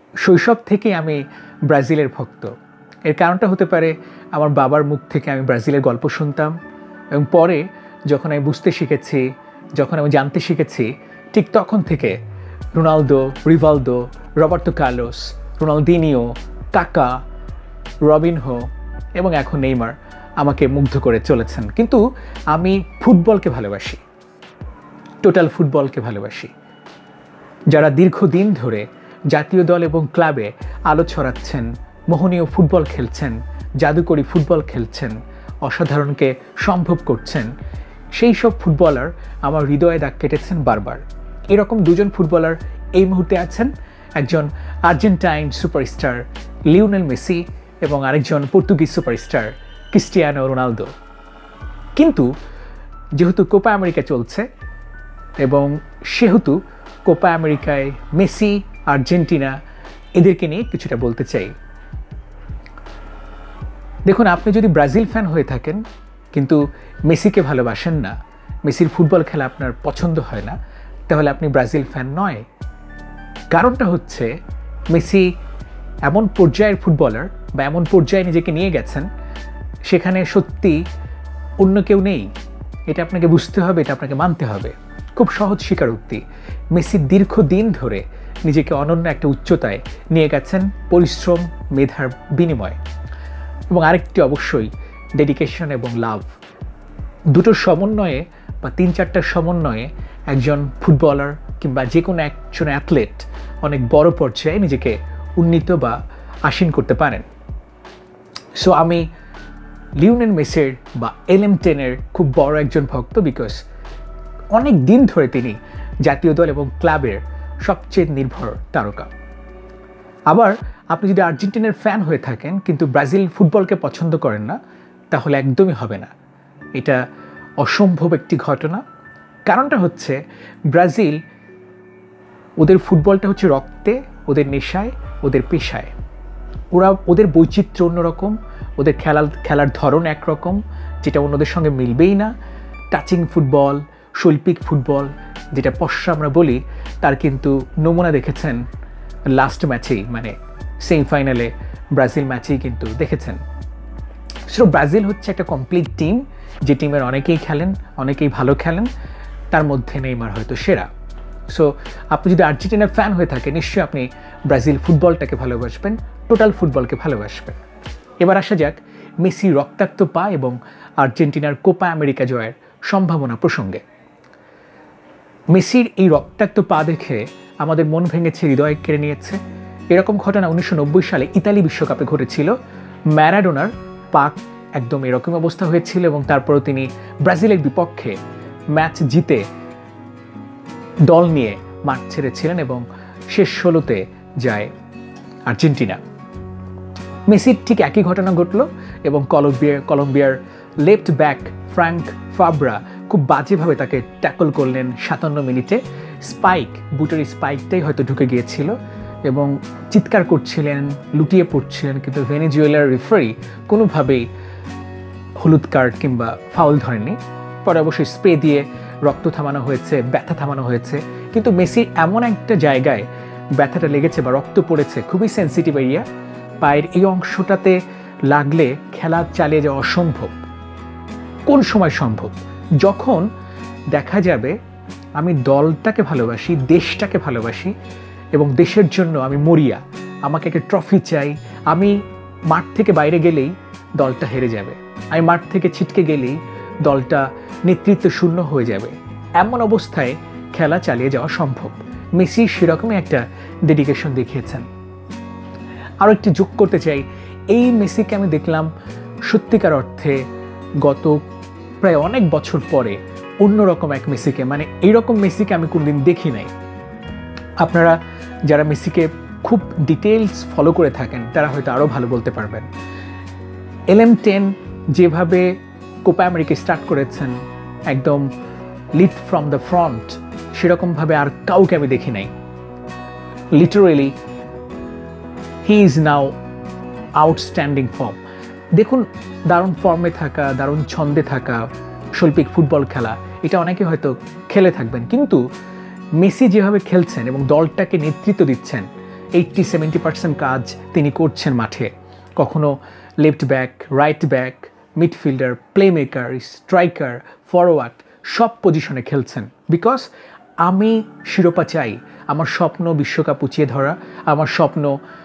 শৈশব থেকেই আমি ব্রাজিলের ভক্ত। এর কারণটা হতে পারে আমার বাবার মুখ থেকে আমি ব্রাজিলের গল্প শুনতাম, এবং পরে যখন আমি বুঝতে শিখেছি, যখন আমি জানতে শিখেছি, ঠিক তখন থেকে Ronaldo, Rivaldo, Roberto Carlos, Ronaldinho, Kaka, Robinho এবং এখন নেইমার আমাকে মুগ্ধ করে চলেছেন। কিন্তু আমি ফুটবলকে ভালোবাসি, টোটাল ফুটবলকে ভালোবাসি। যারা দীর্ঘদিন ধরে জাতীয় দল এবং ক্লাবে আলো ছড়াচ্ছেন, মোহনীয় ফুটবল খেলছেন, জাদুকরী ফুটবল খেলছেন, অসাধারণকে সম্ভব করছেন, সেই সব ফুটবলার আমার হৃদয়ে দাগ কেটেছেন বারবার। এরকম দুজন ফুটবলার এই মুহূর্তে আছেন, একজন আর্জেন্টাইন সুপারস্টার লিওনেল মেসি এবং আরেকজন পর্তুগিজ সুপারস্টার ক্রিস্টিয়ানো রোনালদো। কিন্তু যেহেতু কোপা আমেরিকা চলছে এবং সেহেতু কোপা আমেরিকায় মেসি, আর্জেন্টিনা এদেরকে নিয়ে কিছুটা বলতে চাই। দেখুন, আপনি যদি ব্রাজিল ফ্যান হয়ে থাকেন কিন্তু মেসিকে ভালোবাসেন না, মেসির ফুটবল খেলা আপনার পছন্দ হয় না, তাহলে আপনি ব্রাজিল ফ্যান নয়। কারণটা হচ্ছে মেসি এমন পর্যায়ের ফুটবলার বা এমন পর্যায়ে নিজেকে নিয়ে গেছেন, সেখানে সত্যি অন্য কেউ নেই। এটা আপনাকে বুঝতে হবে, এটা আপনাকে মানতে হবে। খুব সহজ স্বীকারোক্তি, মেসি দীর্ঘদিন ধরে নিজেকে অনন্য একটা উচ্চতায় নিয়ে গেছেন পরিশ্রম, মেধার বিনিময়ে, এবং আরেকটি অবশ্যই ডেডিকেশন এবং লাভ। দুটোর সমন্বয়ে বা 3-4টার সমন্বয়ে একজন ফুটবলার কিংবা যে কোনো একজন অ্যাথলেট অনেক বড় পর্যায়ে নিজেকে উন্নীত বা আসীন করতে পারেন। সো আমি লিওনেল মেসির বা LM10-এর খুব বড় একজন ভক্ত, বিকজ অনেক দিন ধরে তিনি জাতীয় দল এবং ক্লাবের সবচেয়ে নির্ভর তারকা। আবার আপনি যদি আর্জেন্টিনার ফ্যান হয়ে থাকেন কিন্তু ব্রাজিল ফুটবলকে পছন্দ করেন না, তাহলে একদমই হবে না। এটা অসম্ভব একটি ঘটনা। কারণটা হচ্ছে ব্রাজিল, ওদের ফুটবলটা হচ্ছে রক্তে, ওদের নেশায়, ওদের পেশায়। ওদের বৈচিত্র্য অন্যরকম, ওদের খেলার ধরন একরকম, যেটা অন্যদের সঙ্গে মিলবেই না। টাচিং ফুটবল, শৈল্পিক ফুটবল যেটা পশ্চা আমরা বলি, তার কিন্তু নমুনা দেখেছেন লাস্ট ম্যাচেই, মানে সেমিফাইনালে ব্রাজিল ম্যাচেই কিন্তু দেখেছেন। সো ব্রাজিল হচ্ছে একটা কমপ্লিট টিম, যে টিমের অনেকেই খেলেন, অনেকেই ভালো খেলেন, তার মধ্যে নেইমার হয়তো সেরা। সো আপনি যদি আর্জেন্টিনার ফ্যান হয়ে থাকেন, নিশ্চয়ই আপনি ব্রাজিল ফুটবলটাকে ভালোবাসবেন, টোটাল ফুটবলকে ভালোবাসবেন। এবার আসা যাক মেসি রক্তাক্ত পা এবং আর্জেন্টিনার কোপা আমেরিকা জয়ের সম্ভাবনা প্রসঙ্গে। মেসির এই রক্তাক্ত পা দেখে আমাদের মন ভেঙেছে, হৃদয় কেড়ে নিয়েছে। এরকম ঘটনা 1990 সালে ইতালি বিশ্বকাপে ঘটেছিল। ম্যারাডোনার পা একদম এরকম অবস্থা হয়েছিল এবং তারপরও তিনি ব্রাজিলের বিপক্ষে ম্যাচ জিতে দল নিয়ে মাঠ ছেড়েছিলেন এবং শেষ 16তে যায় আর্জেন্টিনা। মেসির ঠিক একই ঘটনা ঘটল এবং কলম্বিয়ার লেফট ব্যাক ফ্র্যাঙ্ক ফাব্রা খুব বাজেভাবে তাকে ট্যাকল করলেন 57 মিনিটে। বুটের স্পাইকটাই হয়তো ঢুকে গিয়েছিল এবং চিৎকার করছিলেন, লুটিয়ে পড়ছিলেন, কিন্তু ভেনেজুয়েলার রেফারি কোনোভাবেই হলুদ কার্ড কিংবা ফাউল ধরেনি। পরে অবশ্যই স্প্রে দিয়ে রক্ত থামানো হয়েছে, ব্যথা থামানো হয়েছে, কিন্তু মেসির এমন একটা জায়গায় ব্যথাটা লেগেছে বা রক্ত পড়েছে, খুবই সেন্সিটিভ এরিয়া, পায়ের এই অংশটাতে লাগলে খেলা চালিয়ে যাওয়া অসম্ভব। কোন সময় সম্ভব? যখন দেখা যাবে আমি দলটাকে ভালোবাসি, দেশটাকে ভালোবাসি এবং দেশের জন্য আমি মরিয়া, আমাকে একটা ট্রফি চাই, আমি মাঠ থেকে বাইরে গেলেই দলটা হেরে যাবে, আমি মাঠ থেকে ছিটকে গেলেই দলটা নেতৃত্ব শূন্য হয়ে যাবে, এমন অবস্থায় খেলা চালিয়ে যাওয়া সম্ভব। মেসি সেরকমই একটা ডেডিকেশন দেখিয়েছেন। আরও একটি যোগ করতে চাই, এই মেসিকে আমি দেখলাম সত্যিকার অর্থে গত প্রায় অনেক বছর পরে অন্যরকম এক মেসিকে, মানে এইরকম মেসিকে আমি কোনদিন দেখি নাই। আপনারা যারা মেসিকে খুব ডিটেলস ফলো করে থাকেন তারা হয়তো আরও ভালো বলতে পারবেন। LM10 যেভাবে কোপা আমেরিকা স্টার্ট করেছেন, একদম লিড ফ্রম দ্য ফ্রন্ট, সেরকমভাবে আর কাউকে আমি দেখি নাই। Literally he is now outstanding form. দেখুন, দারুণ ফর্মে থাকা, দারুণ ছন্দে থাকা, শৈল্পিক ফুটবল খেলা, এটা অনেকে হয়তো খেলে থাকবেন, কিন্তু মেসি যেভাবে খেলছেন এবং দলটাকে নেতৃত্ব দিচ্ছেন, 80-70% কাজ তিনি করছেন মাঠে। কখনো left back, right back, midfielder, playmaker, striker, forward সব পজিশনে খেলছেন। বিকজ আমি শিরোপা চাই, আমার স্বপ্ন বিশ্বকাপ উঁচিয়ে ধরা, আমার স্বপ্ন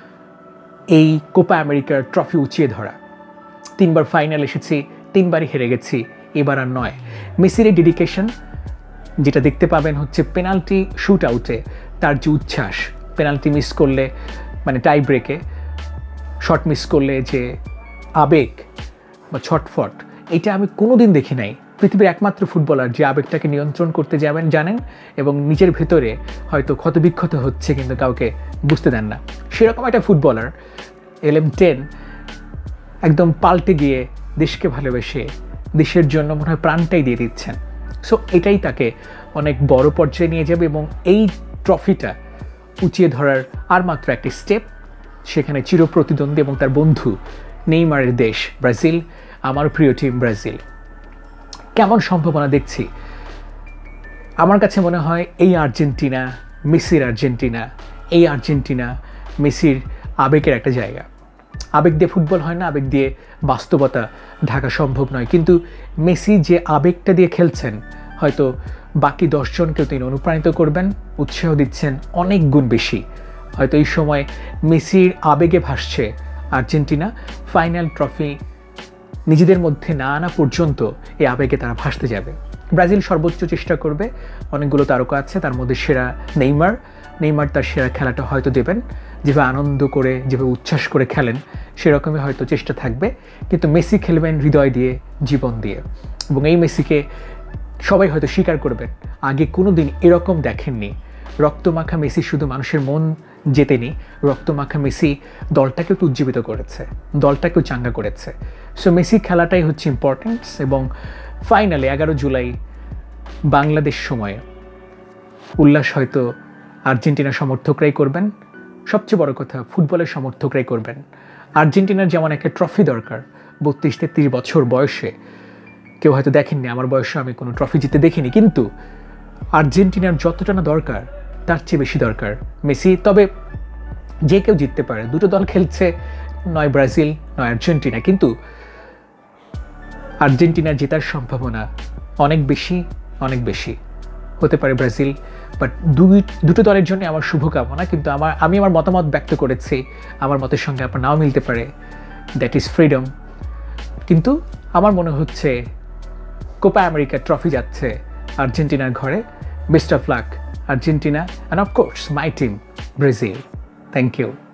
এই কোপা আমেরিকার ট্রফি উঁচিয়ে ধরা। 3 বার ফাইনাল এসেছি, 3 বারই হেরে গেছি, এবার আর নয়। মেসির এই ডেডিকেশন যেটা দেখতে পাবেন হচ্ছে পেনাল্টি শুট আউটে তার যে উচ্ছ্বাস, পেনাল্টি মিস করলে মানে টাই ব্রেকে শট মিস করলে যে আবেগ বা ছটফট, এটা আমি কোনো দিন দেখি নাই। পৃথিবীর একমাত্র ফুটবলার যে আবেগটাকে নিয়ন্ত্রণ করতে জানেন এবং নিজের ভেতরে হয়তো ক্ষতবিক্ষত হচ্ছে কিন্তু কাউকে বুঝতে দেন না, সেরকম একটা ফুটবলার LM10 একদম পাল্টে গিয়ে দেশকে ভালোবেসে দেশের জন্য মনে হয় প্রাণটাই দিয়ে দিচ্ছেন। সো এটাই তাকে অনেক বড় পর্যায়ে নিয়ে যাবে এবং এই ট্রফিটা উঁচিয়ে ধরার আর মাত্র একটি স্টেপ। সেখানে চিরপ্রতিদ্বন্দ্বী এবং তার বন্ধু নেইমারের দেশ ব্রাজিল, আমার প্রিয় টিম ব্রাজিল। কেমন সম্ভাবনা দেখছি? আমার কাছে মনে হয় এই আর্জেন্টিনা, মেসির আর্জেন্টিনা, এই আর্জেন্টিনা মেসির আবেগের একটা জায়গা। আবেগ দিয়ে ফুটবল হয় না, আবেগ দিয়ে বাস্তবতা ঢাকা সম্ভব নয়। কিন্তু মেসি যে আবেগটা দিয়ে খেলছেন, হয়তো বাকি 10 জনকেও তিনি অনুপ্রাণিত করবেন, উৎসাহ দিচ্ছেন অনেক গুণ বেশি। হয়তো এই সময় মেসির আবেগে ভাসছে আর্জেন্টিনা, ফাইনাল ট্রফি নিজেদের মধ্যে না আনা পর্যন্ত এই আবেগে তারা ভাসতে যাবে। ব্রাজিল সর্বোচ্চ চেষ্টা করবে, অনেকগুলো তারকা আছে, তার মধ্যে সেরা নেইমার তার সেরা খেলাটা হয়তো দেবেন, যেভাবে আনন্দ করে যেভাবে উচ্ছ্বাস করে খেলেন সেরকমই হয়তো চেষ্টা থাকবে। কিন্তু মেসি খেলবেন হৃদয় দিয়ে, জীবন দিয়ে, এবং এই মেসিকে সবাই হয়তো স্বীকার করবেন আগে কোনো দিন এরকম দেখেননি। রক্তমাখা মেসি শুধু মানুষের মন জেতেনি, রক্তমাখা মেসি দলটাকেও উজ্জীবিত করেছে, দলটাকেও চাঙ্গা করেছে। সো মেসি খেলাটাই হচ্ছে ইম্পর্টেন্স। এবং ফাইনালে 11 জুলাই বাংলাদেশ সময়ে উল্লাস হয়তো আর্জেন্টিনার সমর্থকরাই করবেন, সবচেয়ে বড় কথা ফুটবলের সমর্থকরাই করবেন। আর্জেন্টিনার যেমন একটা ট্রফি দরকার, 32-33 বছর বয়সে কেউ হয়তো দেখেননি, আমার বয়সে আমি কোনো ট্রফি জিতে দেখিনি, কিন্তু আর্জেন্টিনার যতটা না দরকার তার চেয়ে বেশি দরকার মেসি। তবে যে কেউ জিততে পারে, দুটো দল খেলছে, নয় ব্রাজিল নয় আর্জেন্টিনা, কিন্তু আর্জেন্টিনা জেতার সম্ভাবনা অনেক বেশি হতে পারে ব্রাজিল। বাট দুটো দলের জন্য আমার শুভকামনা। কিন্তু আমি আমার মতামত ব্যক্ত করেছি, আমার মতের সঙ্গে আপনার নাও মিলতে পারে, দ্যাট ইজ ফ্রিডম। কিন্তু আমার মনে হচ্ছে কোপা আমেরিকা ট্রফি যাচ্ছে আর্জেন্টিনার ঘরে। Best of luck Argentina, and of course my team Brazil. Thank you.